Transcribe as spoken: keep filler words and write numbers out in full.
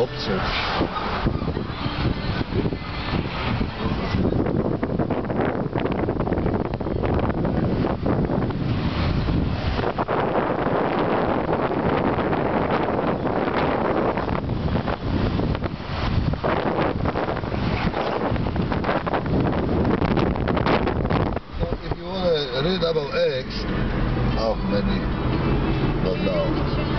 Hauptzoll. Read about eggs. Oh, maybe. But no.